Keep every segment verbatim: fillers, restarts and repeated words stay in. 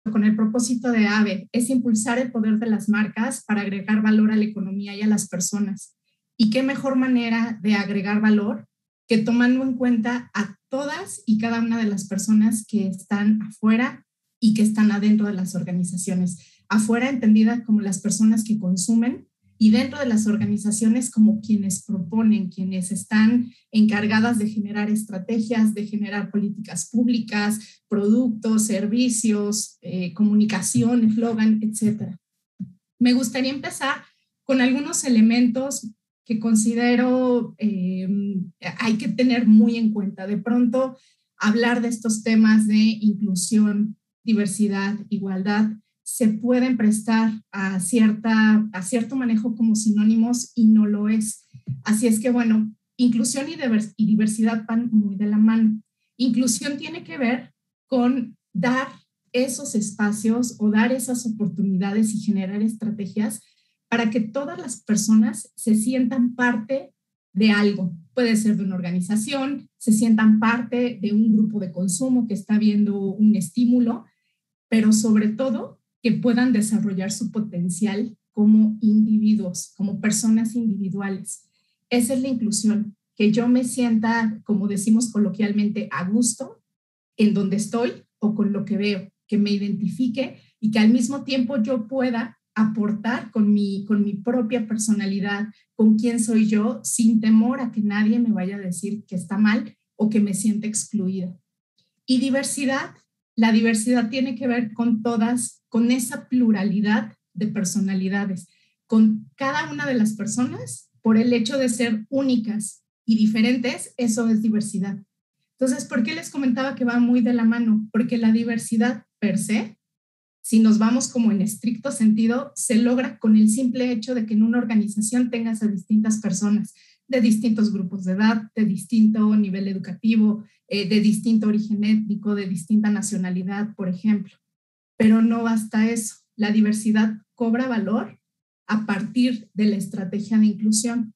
con el propósito de AVE es impulsar el poder de las marcas para agregar valor a la economía y a las personas. ¿Y qué mejor manera de agregar valor que tomando en cuenta a todas y cada una de las personas que están afuera y que están adentro de las organizaciones? Afuera entendida como las personas que consumen y dentro de las organizaciones como quienes proponen, quienes están encargadas de generar estrategias, de generar políticas públicas, productos, servicios, eh, comunicación, eslogan, etcétera. Me gustaría empezar con algunos elementos que considero eh, hay que tener muy en cuenta. De pronto, hablar de estos temas de inclusión, diversidad, igualdad, se pueden prestar a, cierta, a cierto manejo como sinónimos y no lo es. Así es que, bueno, inclusión y, divers, y diversidad van muy de la mano. Inclusión tiene que ver con dar esos espacios o dar esas oportunidades y generar estrategias para que todas las personas se sientan parte de algo. Puede ser de una organización, se sientan parte de un grupo de consumo que está viendo un estímulo, pero sobre todo que puedan desarrollar su potencial como individuos, como personas individuales. Esa es la inclusión, que yo me sienta, como decimos coloquialmente, a gusto en donde estoy o con lo que veo, que me identifique y que al mismo tiempo yo pueda aportar con mi, con mi propia personalidad, con quién soy yo, sin temor a que nadie me vaya a decir que está mal o que me sienta excluida. Y diversidad, la diversidad tiene que ver con todas, con esa pluralidad de personalidades, con cada una de las personas, por el hecho de ser únicas y diferentes, eso es diversidad. Entonces, ¿por qué les comentaba que va muy de la mano? Porque la diversidad per se, si nos vamos como en estricto sentido, se logra con el simple hecho de que en una organización tengas a distintas personas de distintos grupos de edad, de distinto nivel educativo, eh, de distinto origen étnico, de distinta nacionalidad, por ejemplo. Pero no basta eso. La diversidad cobra valor a partir de la estrategia de inclusión.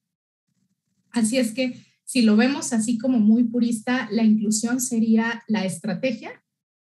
Así es que si lo vemos así como muy purista, la inclusión sería la estrategia,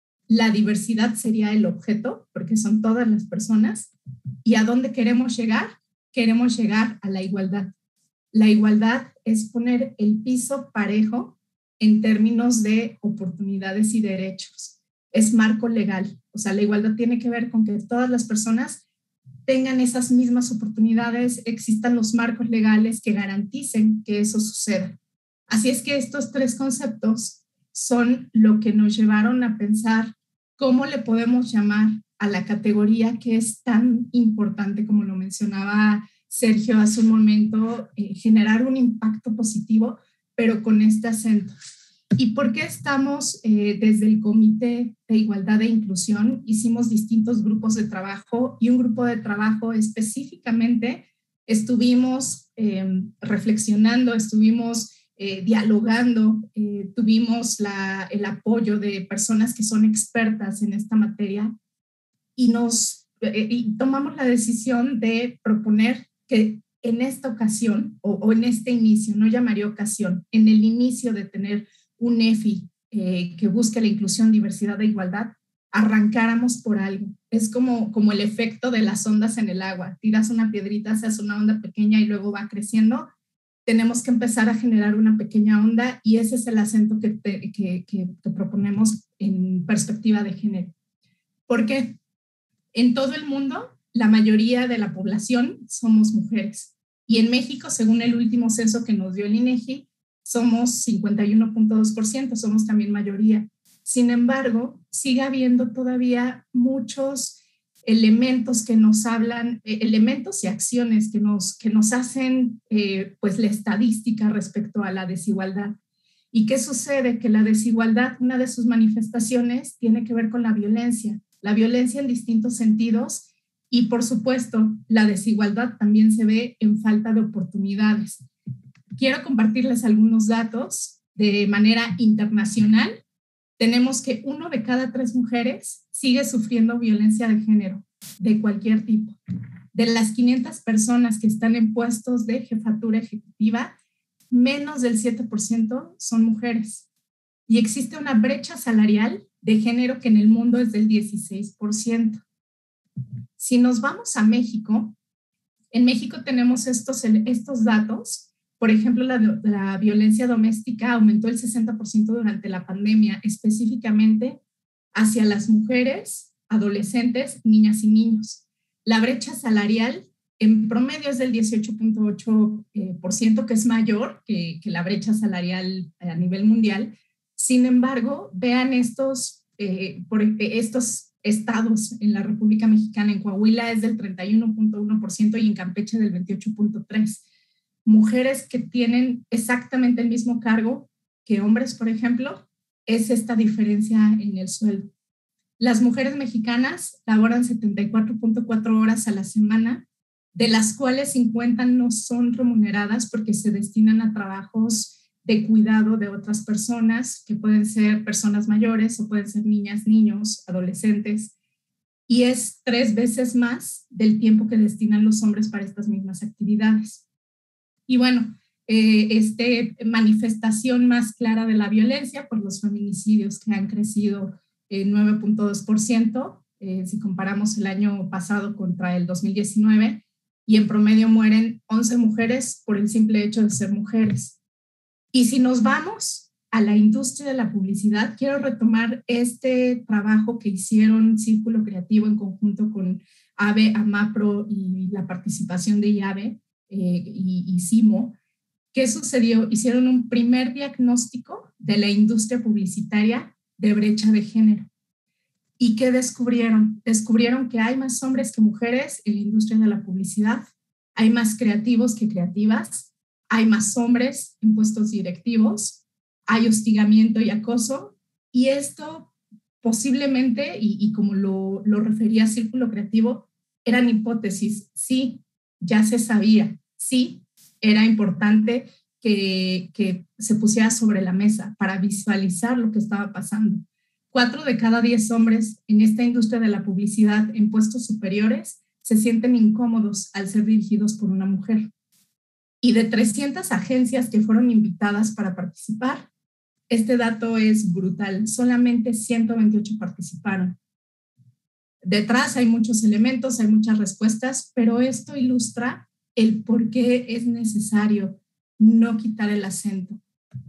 la diversidad sería el objeto, porque son todas las personas. ¿Y a dónde queremos llegar? Queremos llegar a la igualdad. La igualdad es poner el piso parejo en términos de oportunidades y derechos. Es marco legal. O sea, la igualdad tiene que ver con que todas las personas tengan esas mismas oportunidades, existan los marcos legales que garanticen que eso suceda. Así es que estos tres conceptos son lo que nos llevaron a pensar cómo le podemos llamar a la categoría que es tan importante, como lo mencionaba Sergio hace un momento, eh, generar un impacto positivo, pero con este acento. ¿Y por qué estamos eh, desde el Comité de Igualdad e Inclusión? Hicimos distintos grupos de trabajo y un grupo de trabajo específicamente estuvimos eh, reflexionando, estuvimos eh, dialogando, eh, tuvimos la, el apoyo de personas que son expertas en esta materia y, nos, eh, y tomamos la decisión de proponer que en esta ocasión o, o en este inicio, no llamaría ocasión, en el inicio de tener un E F I eh, que busque la inclusión, diversidad e igualdad, arrancáramos por algo. Es como, como el efecto de las ondas en el agua. Tiras una piedrita, se hace una onda pequeña y luego va creciendo. Tenemos que empezar a generar una pequeña onda y ese es el acento que, te, que, que, que proponemos en perspectiva de género. ¿Por qué? En todo el mundo, la mayoría de la población somos mujeres. Y en México, según el último censo que nos dio el INEGI, somos cincuenta y uno punto dos por ciento, somos también mayoría. Sin embargo, sigue habiendo todavía muchos elementos que nos hablan, eh, elementos y acciones que nos, que nos hacen eh, pues la estadística respecto a la desigualdad. ¿Y qué sucede? Que la desigualdad, una de sus manifestaciones, tiene que ver con la violencia, la violencia en distintos sentidos y, por supuesto, la desigualdad también se ve en falta de oportunidades. Quiero compartirles algunos datos de manera internacional. Tenemos que uno de cada tres mujeres sigue sufriendo violencia de género, de cualquier tipo. De las quinientas personas que están en puestos de jefatura ejecutiva, menos del siete por ciento son mujeres. Y existe una brecha salarial de género, que en el mundo es del dieciséis por ciento. Si nos vamos a México, en México tenemos estos, estos datos. Por ejemplo, la, la violencia doméstica aumentó el sesenta por ciento durante la pandemia, específicamente hacia las mujeres, adolescentes, niñas y niños. La brecha salarial en promedio es del dieciocho punto ocho por ciento, que es mayor que, que la brecha salarial a nivel mundial. Sin embargo, vean estos, eh, por, estos estados en la República Mexicana. En Coahuila es del treinta y uno punto uno por ciento y en Campeche del veintiocho punto tres por ciento. Mujeres que tienen exactamente el mismo cargo que hombres, por ejemplo, es esta diferencia en el sueldo. Las mujeres mexicanas laboran setenta y cuatro punto cuatro horas a la semana, de las cuales cincuenta no son remuneradas porque se destinan a trabajos de cuidado de otras personas, que pueden ser personas mayores o pueden ser niñas, niños, adolescentes, y es tres veces más del tiempo que destinan los hombres para estas mismas actividades. Y bueno, eh, este manifestación más clara de la violencia por los feminicidios, que han crecido eh, nueve punto dos por ciento, eh, si comparamos el año pasado contra el dos mil diecinueve, y en promedio mueren once mujeres por el simple hecho de ser mujeres. Y si nos vamos a la industria de la publicidad, quiero retomar este trabajo que hicieron Círculo Creativo en conjunto con AVE, AMAPRO y la participación de IAVE eh, y, y CIMO. ¿Qué sucedió? Hicieron un primer diagnóstico de la industria publicitaria de brecha de género. ¿Y qué descubrieron? Descubrieron que hay más hombres que mujeres en la industria de la publicidad, hay más creativos que creativas, hay más hombres en puestos directivos, hay hostigamiento y acoso, y esto posiblemente, y, y como lo, lo refería Círculo Creativo, eran hipótesis. Sí, ya se sabía, sí, era importante que, que se pusiera sobre la mesa para visualizar lo que estaba pasando. Cuatro de cada diez hombres en esta industria de la publicidad en puestos superiores se sienten incómodos al ser dirigidos por una mujer. Y de trescientas agencias que fueron invitadas para participar, este dato es brutal, solamente ciento veintiocho participaron. Detrás hay muchos elementos, hay muchas respuestas, pero esto ilustra el por qué es necesario no quitar el acento.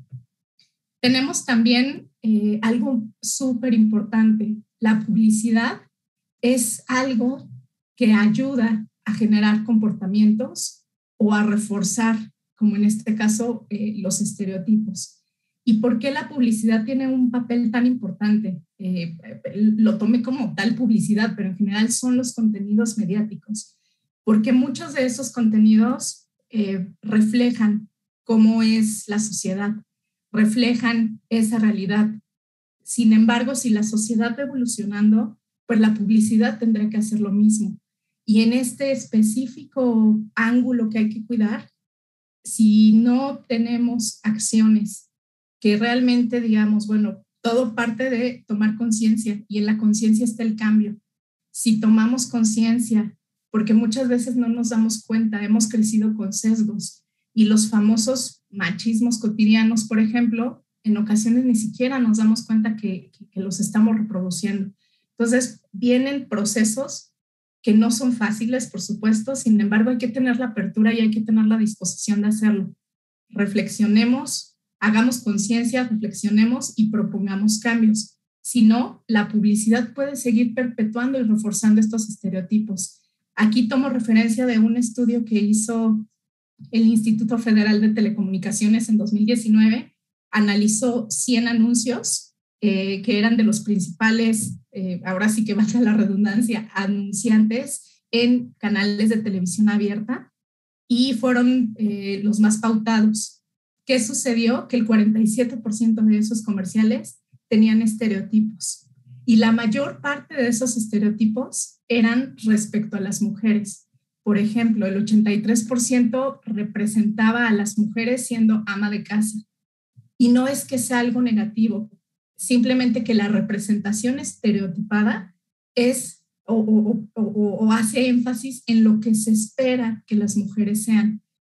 Tenemos también eh, algo súper importante. La publicidad es algo que ayuda a generar comportamientos o a reforzar, como en este caso, eh, los estereotipos. ¿Y por qué la publicidad tiene un papel tan importante? Eh, lo tomé como tal publicidad, pero en general son los contenidos mediáticos, porque muchos de esos contenidos eh, reflejan cómo es la sociedad, reflejan esa realidad. Sin embargo, si la sociedad va evolucionando, pues la publicidad tendrá que hacer lo mismo. Y en este específico ángulo que hay que cuidar, si no tenemos acciones que realmente digamos, bueno, todo parte de tomar conciencia y en la conciencia está el cambio. Si tomamos conciencia, porque muchas veces no nos damos cuenta, hemos crecido con sesgos y los famosos machismos cotidianos, por ejemplo, en ocasiones ni siquiera nos damos cuenta que, que, que los estamos reproduciendo. Entonces, vienen procesos que no son fáciles, por supuesto, sin embargo, hay que tener la apertura y hay que tener la disposición de hacerlo. Reflexionemos, hagamos conciencia, reflexionemos y propongamos cambios. Si no, la publicidad puede seguir perpetuando y reforzando estos estereotipos. Aquí tomo referencia de un estudio que hizo el Instituto Federal de Telecomunicaciones en dos mil diecinueve. Analizó cien anuncios eh, que eran de los principales, eh, ahora sí que valga la redundancia, anunciantes en canales de televisión abierta y fueron eh, los más pautados. ¿Qué sucedió? Que el cuarenta y siete por ciento de esos comerciales tenían estereotipos y la mayor parte de esos estereotipos eran respecto a las mujeres. Por ejemplo, el ochenta y tres por ciento representaba a las mujeres siendo ama de casa. Y no es que sea algo negativo, simplemente que la representación estereotipada es o, o, o, o hace énfasis en lo que se espera que las mujeres sean.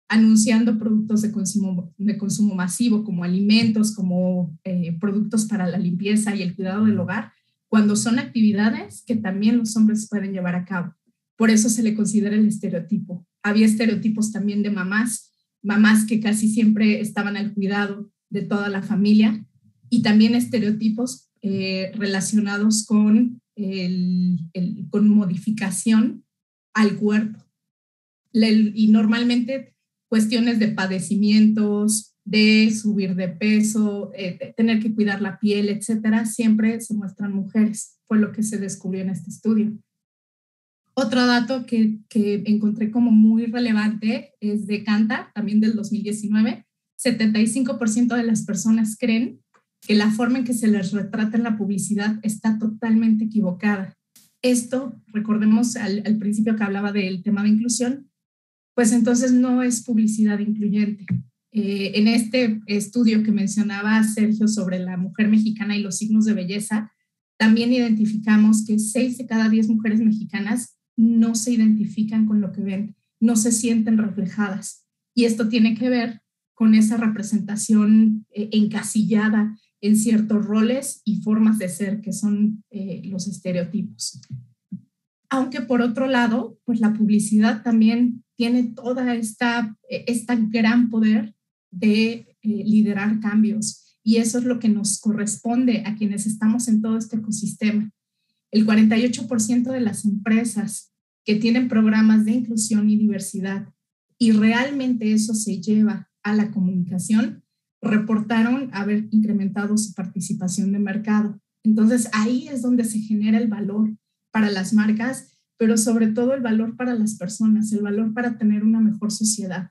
anunciando productos de consumo, de consumo masivo como alimentos, como eh, productos para la limpieza y el cuidado del hogar, cuando son actividades que también los hombres pueden llevar a cabo. Por eso se le considera el estereotipo. Había estereotipos también de mamás, mamás que casi siempre estaban al cuidado de toda la familia, y también estereotipos eh, relacionados con, el, el, con modificación al cuerpo. Le, y normalmente cuestiones de padecimientos, de subir de peso, eh, de tener que cuidar la piel, etcétera, siempre se muestran mujeres. Fue lo que se descubrió en este estudio. Otro dato que, que encontré como muy relevante es de Kantar, también del dos mil diecinueve. setenta y cinco por ciento de las personas creen que la forma en que se les retrata en la publicidad está totalmente equivocada. Esto, recordemos al, al principio que hablaba del tema de inclusión, pues entonces no es publicidad incluyente. Eh, en este estudio que mencionaba Sergio sobre la mujer mexicana y los signos de belleza, también identificamos que seis de cada diez mujeres mexicanas no se identifican con lo que ven, no se sienten reflejadas. Y esto tiene que ver con esa representación eh, encasillada en ciertos roles y formas de ser que son eh, los estereotipos. Aunque por otro lado, pues la publicidad también tiene toda esta, esta gran poder de eh, liderar cambios, y eso es lo que nos corresponde a quienes estamos en todo este ecosistema. El cuarenta y ocho por ciento de las empresas que tienen programas de inclusión y diversidad, y realmente eso se lleva a la comunicación, reportaron haber incrementado su participación de mercado. Entonces ahí es donde se genera el valor para las marcas, pero sobre todo el valor para las personas, el valor para tener una mejor sociedad.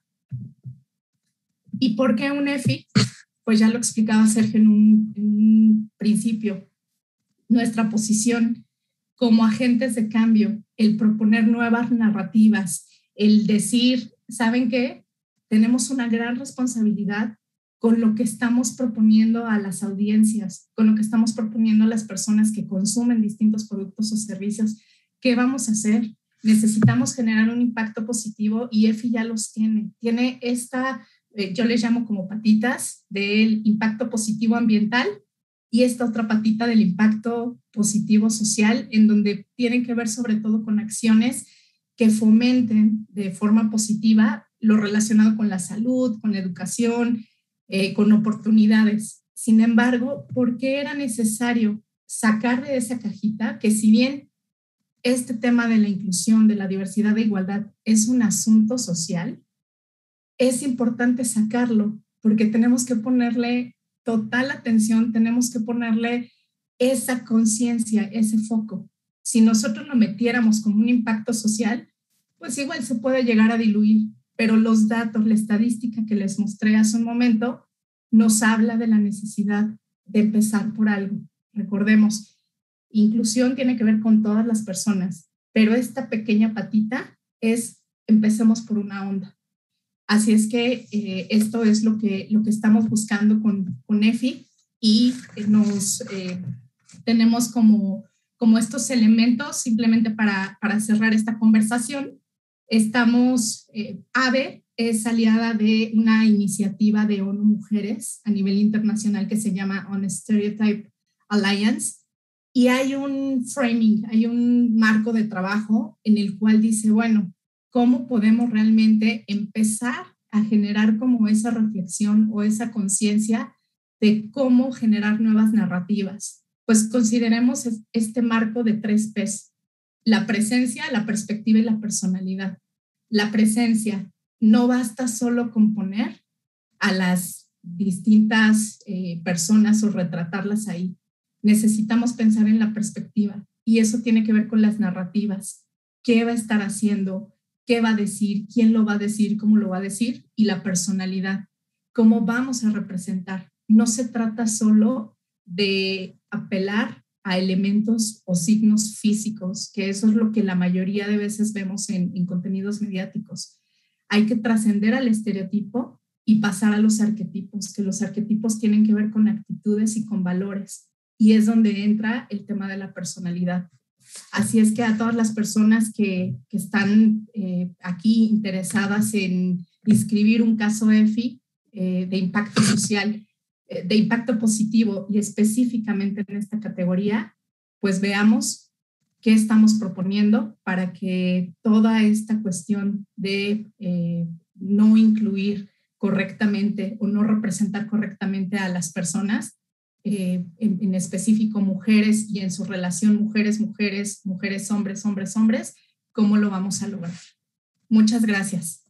¿Y por qué un E F I? Pues ya lo explicaba Sergio en un, en un principio. Nuestra posición como agentes de cambio, el proponer nuevas narrativas, el decir, ¿saben qué? Tenemos una gran responsabilidad con lo que estamos proponiendo a las audiencias, con lo que estamos proponiendo a las personas que consumen distintos productos o servicios. ¿Qué vamos a hacer? Necesitamos generar un impacto positivo, y E F I ya los tiene. Tiene esta, eh, yo les llamo como patitas del impacto positivo ambiental, y esta otra patita del impacto positivo social, en donde tienen que ver sobre todo con acciones que fomenten de forma positiva lo relacionado con la salud, con la educación, eh, con oportunidades. Sin embargo, ¿por qué era necesario sacar de esa cajita que, si bien este tema de la inclusión, de la diversidad, de igualdad es un asunto social, es importante sacarlo porque tenemos que ponerle total atención, tenemos que ponerle esa conciencia, ese foco? Si nosotros lo metiéramos como un impacto social, pues igual se puede llegar a diluir, pero los datos, la estadística que les mostré hace un momento, nos habla de la necesidad de empezar por algo. Recordemos, inclusión tiene que ver con todas las personas, pero esta pequeña patita es empecemos por una onda. Así es que eh, esto es lo que, lo que estamos buscando con, con E F I, y nos eh, tenemos como, como estos elementos simplemente para, para cerrar esta conversación. Estamos, eh, AVE es aliada de una iniciativa de ONU Mujeres a nivel internacional que se llama On Stereotype Alliance, y hay un framing, hay un marco de trabajo en el cual dice, bueno, ¿cómo podemos realmente empezar a generar como esa reflexión o esa conciencia de cómo generar nuevas narrativas? Pues consideremos este marco de tres P's: la presencia, la perspectiva y la personalidad. La presencia, no basta solo con poner a las distintas eh, personas o retratarlas ahí. Necesitamos pensar en la perspectiva, y eso tiene que ver con las narrativas. ¿Qué va a estar haciendo? ¿Qué va a decir? ¿Quién lo va a decir? ¿Cómo lo va a decir? Y la personalidad, ¿cómo vamos a representar? No se trata solo de apelar a elementos o signos físicos, que eso es lo que la mayoría de veces vemos en, en contenidos mediáticos. Hay que trascender al estereotipo y pasar a los arquetipos, que los arquetipos tienen que ver con actitudes y con valores, y es donde entra el tema de la personalidad. Así es que a todas las personas que, que están eh, aquí interesadas en, inscribir un caso E F I eh, de impacto social, eh, de impacto positivo y específicamente en esta categoría, pues veamos qué estamos proponiendo para que toda esta cuestión de eh, no incluir correctamente o no representar correctamente a las personas, eh, en, en específico mujeres y en su relación mujeres, mujeres, mujeres, hombres, hombres, hombres, ¿cómo lo vamos a lograr? Muchas gracias.